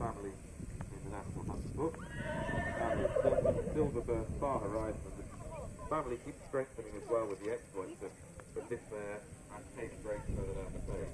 family in the National Hunt Book. Silverbird Far Horizon, and the family keeps strengthening as well with the exploits of this mare and Kate Drake further down the page.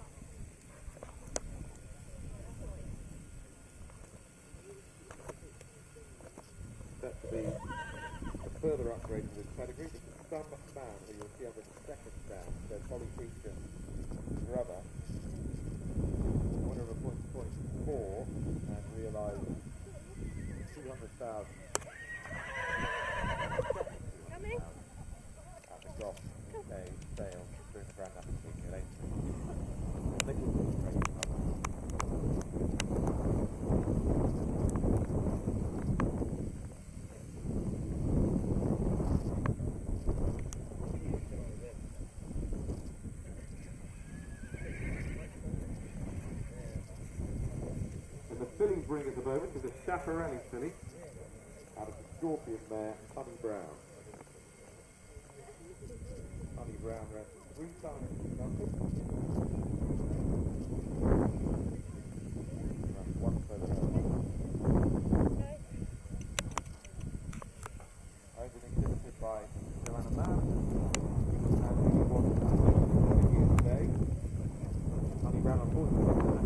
That to be a further upgrade to this pedigree. This is some man who you'll see over the second stand, so Polly Peachum's brother, winner of a point 4 and realised 200,000 at the Goff UK sale during the Grand National Accumulation. And the filly's ring at the moment is a Chaparelli filly out of the Scorpion mare, Honey Brown. Honey Brown ran 3 times in London. Ran 1 further home. Open exhibited by Joanna Mann. And he was here today. Honey Brown on board.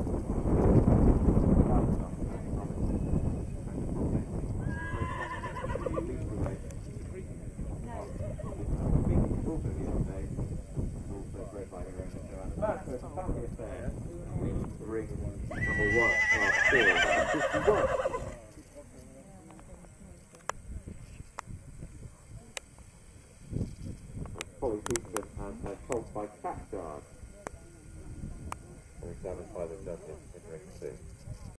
Ring number 1, class 4, 51. Polly Peachum and her colt by Catchard, examined by the judges in ring 2.